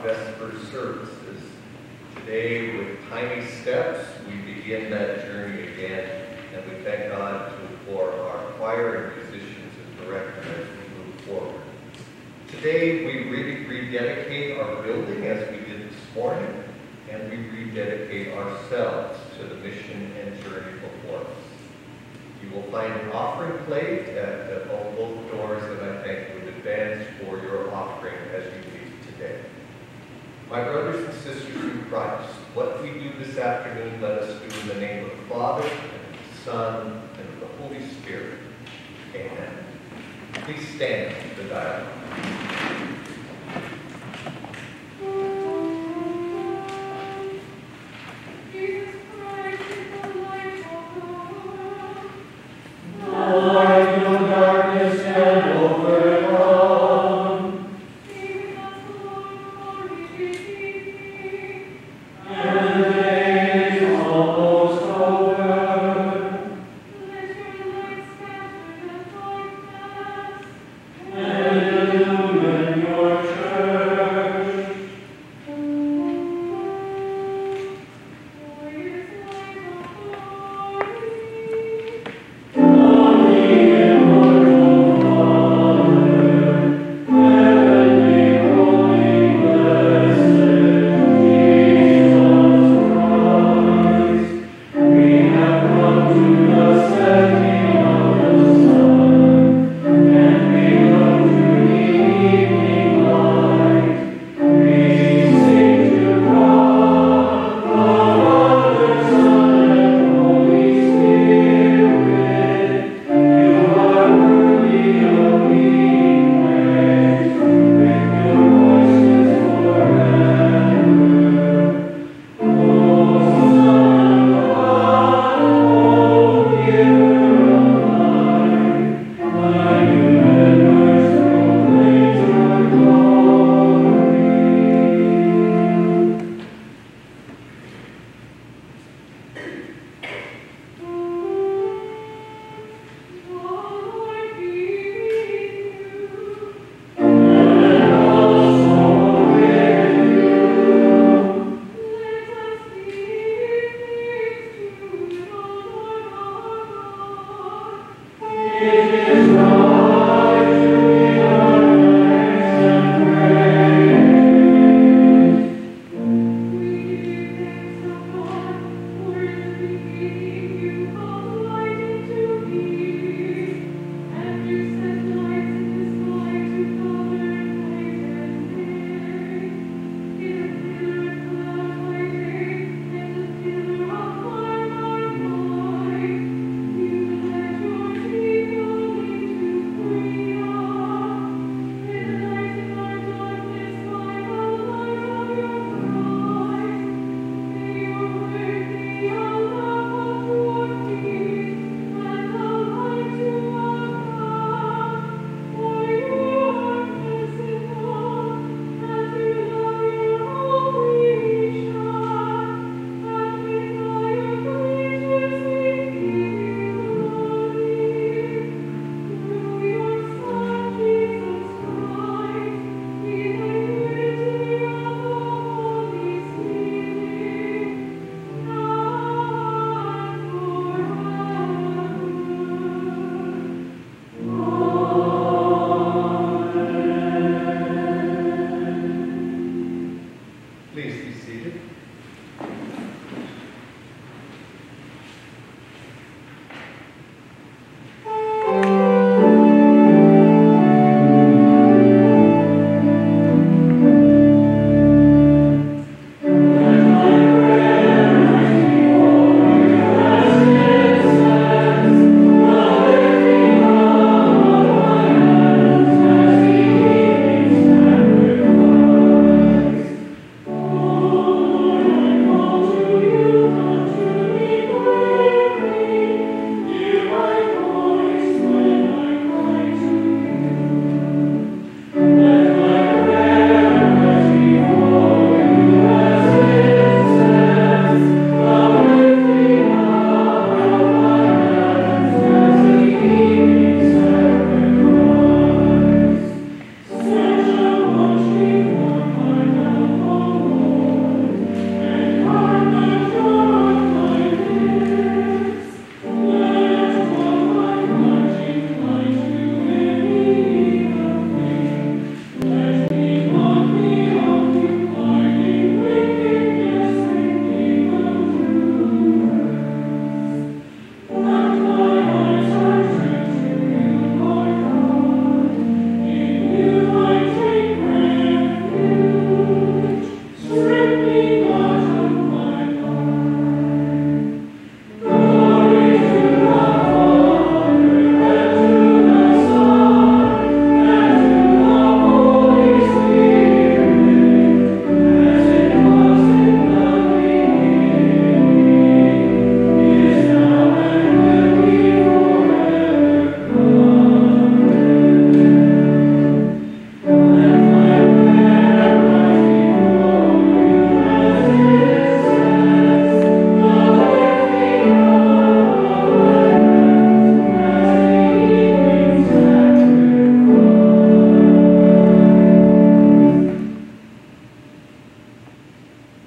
Vesper services. Today, with tiny steps, we begin that journey again, and we thank God for our choir and musicians and director as we move forward. Today, we rededicate our building as we did this morning, and we rededicate ourselves to the mission and journey before us. You will find an offering plate at both doors, and I thank you in advance for your offering as you leave today. My brothers and sisters in Christ, what we do this afternoon, let us do in the name of the Father, and of the Son, and of the Holy Spirit. Amen. Please stand for the dialogue. Heavenly, holy, blessed.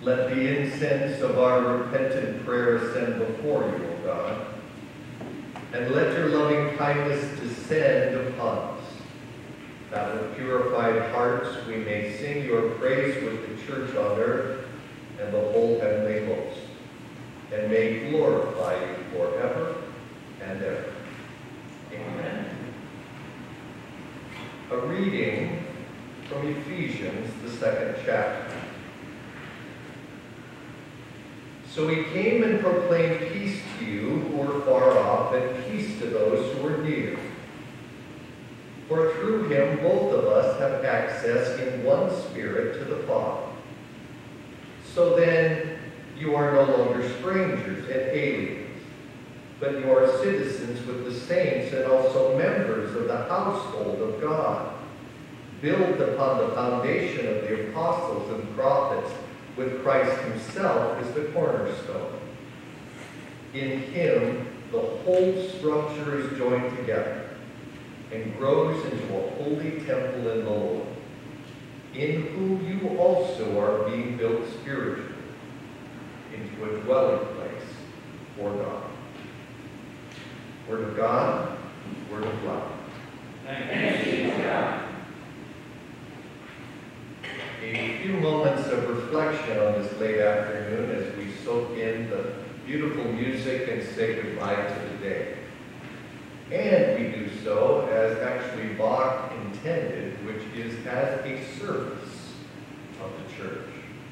Let the incense of our repentant prayer ascend before you, O God, and let your loving kindness descend upon us, that with purified hearts we may sing your praise with the church on earth and the whole heavenly host, and may glorify you forever and ever. Amen. A reading from Ephesians, the 2nd chapter. So he came and proclaimed peace to you who were far off, and peace to those who were near. For through him both of us have access in one Spirit to the Father. So then you are no longer strangers and aliens, but you are citizens with the saints and also members of the household of God, built upon the foundation of the apostles and prophets, with Christ himself as the cornerstone. In him, the whole structure is joined together and grows into a holy temple in the Lord, in whom you also are being built spiritually into a dwelling place for God. Word of God, word of life. Thanks be to God. A few moments of reflection on this late afternoon as we soak in the beautiful music and say goodbye to the day. And we do so as actually Bach intended, which is as a service of the church.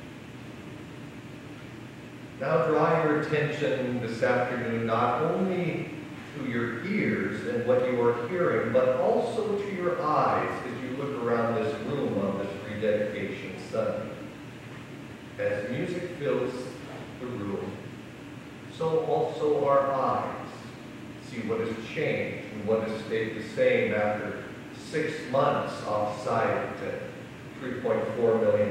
Now draw your attention this afternoon not only to your ears and what you are hearing, but also to your eyes as you look around this room on this rededication Sunday. As music fills the room, so also our eyes see what has changed and what has stayed the same after 6 months off-site at $3.4 million.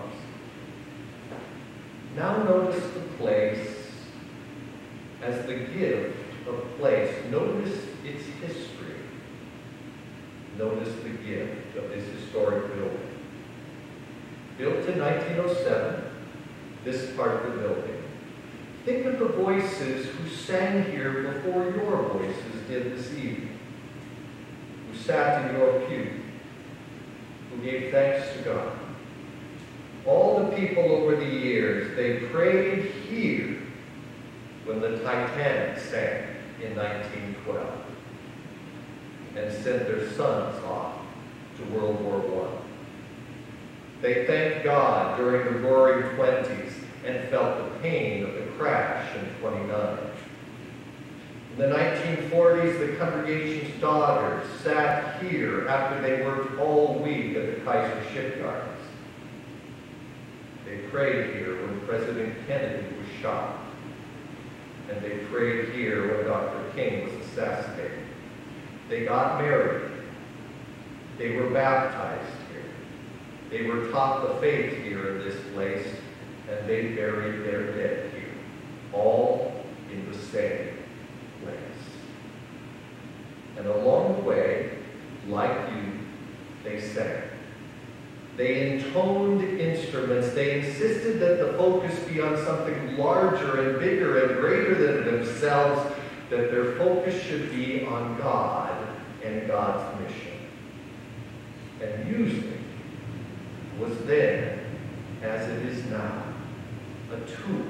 Now notice the place as the gift of place. Notice its history. Notice the gift of this historic building. Built in 1907, this part of the building. Think of the voices who sang here before your voices did this evening, who sat in your pew, who gave thanks to God. All the people over the years, they prayed here when the Titanic sank in 1912 and sent their sons off to World War I. They thanked God during the Roaring Twenties and felt the pain of the crash in 29. In the 1940s, the congregation's daughters sat here after they worked all week at the Kaiser shipyards. They prayed here when President Kennedy was shot. And they prayed here when Dr. King was assassinated. They got married. They were baptized here. They were taught the faith here in this place, and they buried their dead here, all in the same place. And along the way, like you, they sang. They intoned instruments. They insisted that the focus be on something larger and bigger and greater than themselves, that their focus should be on God and God's mission. And music was then, as it is now, a tool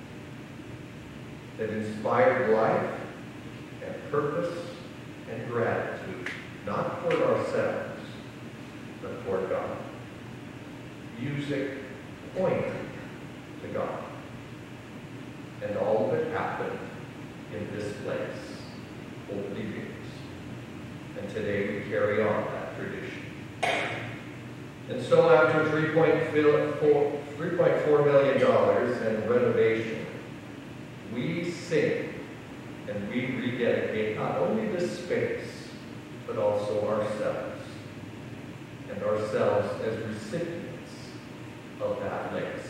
that inspired life and purpose and gratitude, not for ourselves, but for God. Music pointed to God. And all of it happened in this place, over the years. And today we carry on that tradition. And so after $3.4 million and renovation, we sing and we rededicate not only this space, but also ourselves. And ourselves as recipients of that legacy.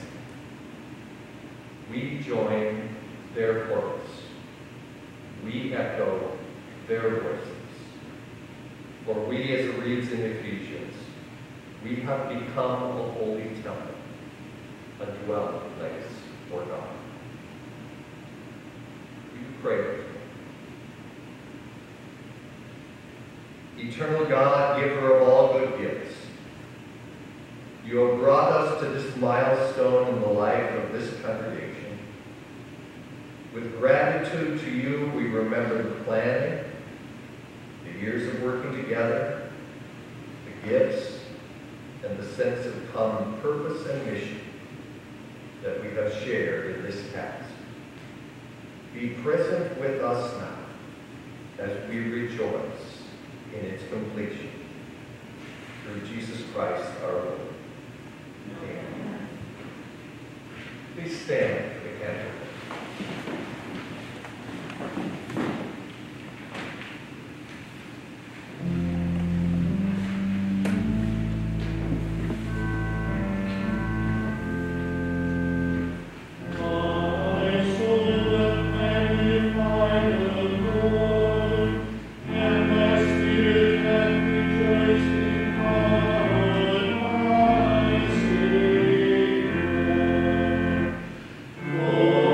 We join their chorus. We echo their voices. For we, as it reads in Ephesians, we have become a holy temple, a dwelling place pray with me. Eternal God, giver of all good gifts, you have brought us to this milestone in the life of this congregation. With gratitude to you, we remember the planning, the years of working together, the gifts, and the sense of common purpose and mission that we have shared in this task. Be present with us now as we rejoice in its completion. Through Jesus Christ our Lord. Amen. Please stand for the candle. Oh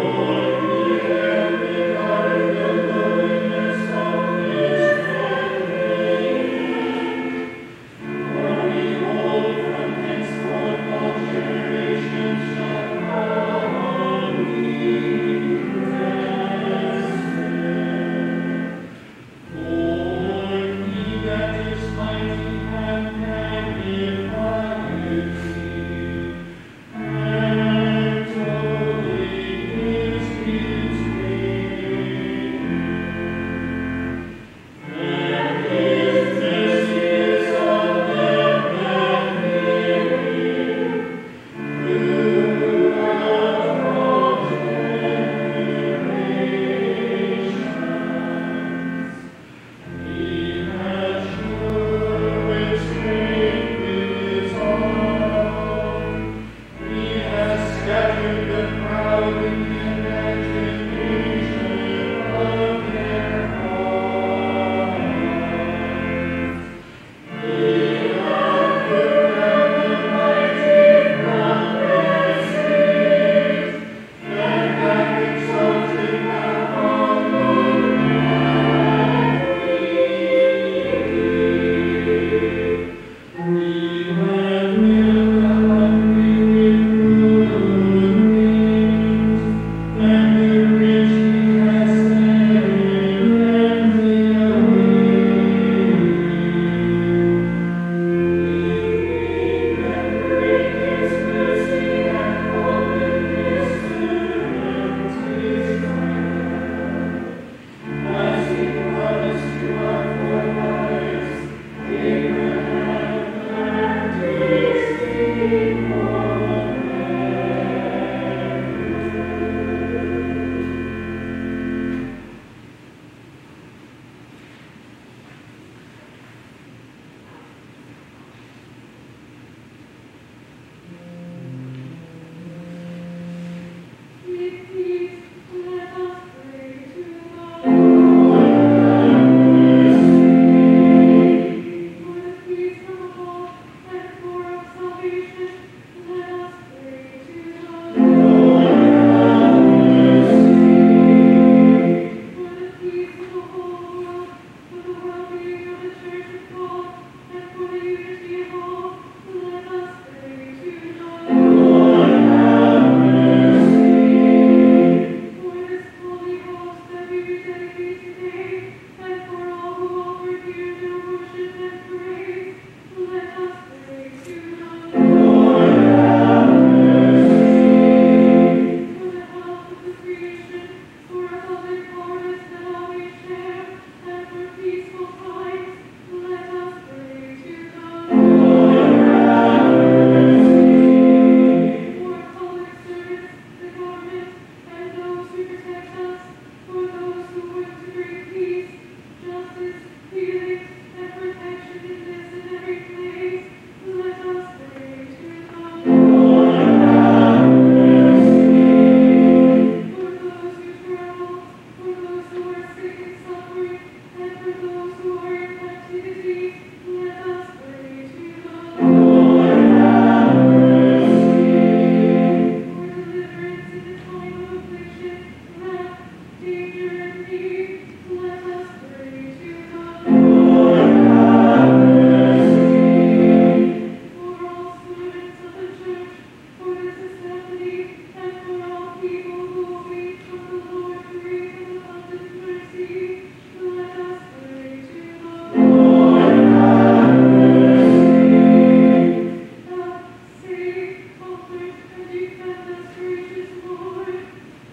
and defend us, gracious Lord.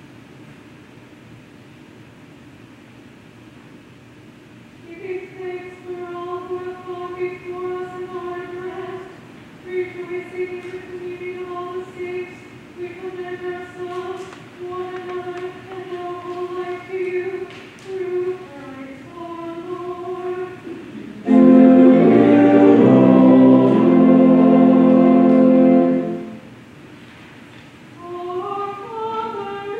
Giving thanks for all who have gone before us and all are blessed, rejoicing in the communion of all the saints, we commend ourselves, one another, and our whole life to you, through Christ our Lord. Our Father,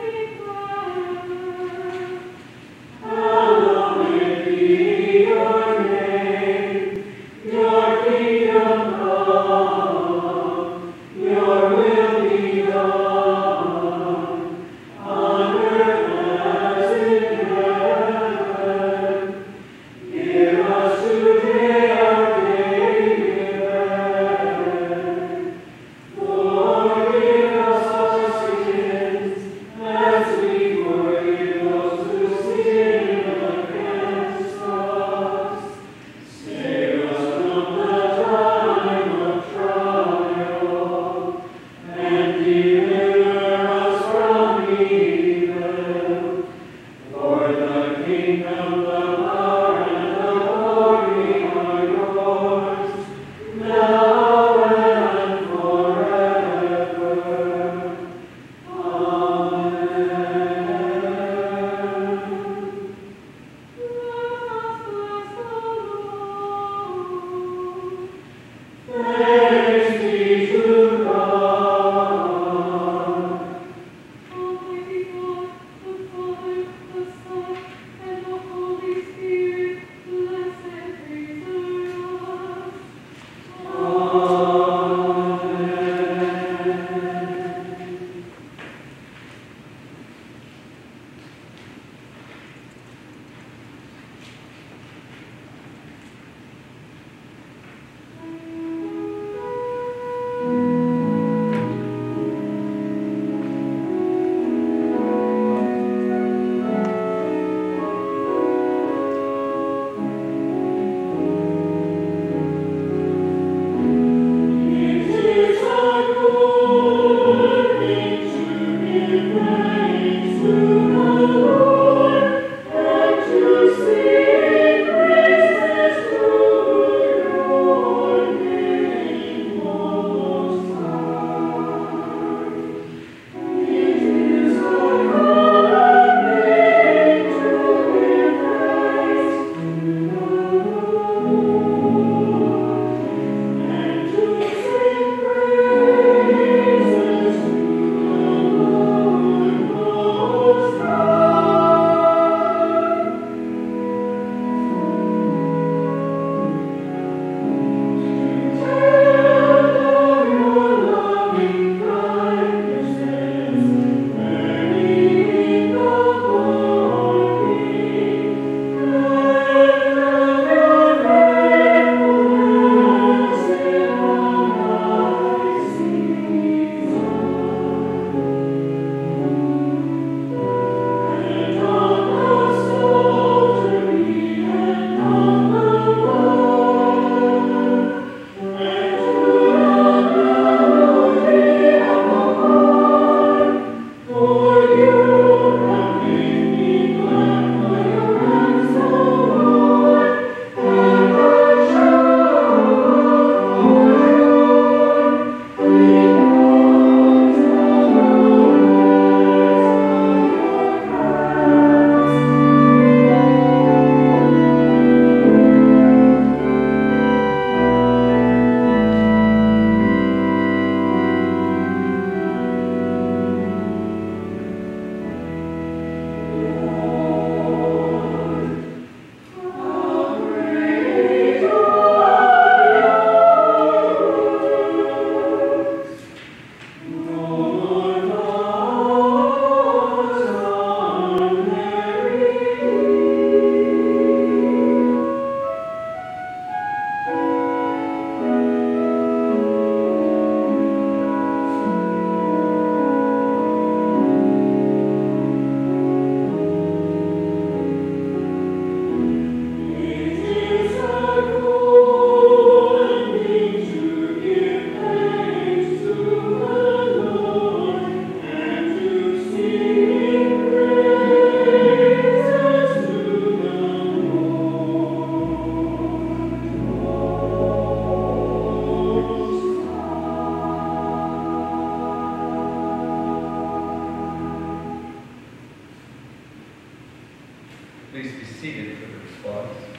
Please be seated for the response.